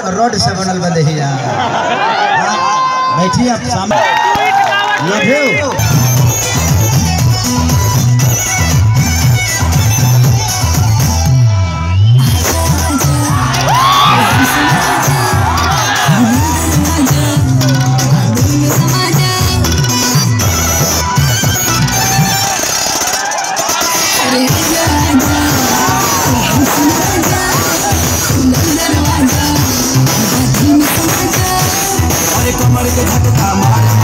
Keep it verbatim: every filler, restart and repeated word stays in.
road से बनल बदहिया बैठिए आप सामने लभेऊ कमर के झटका मार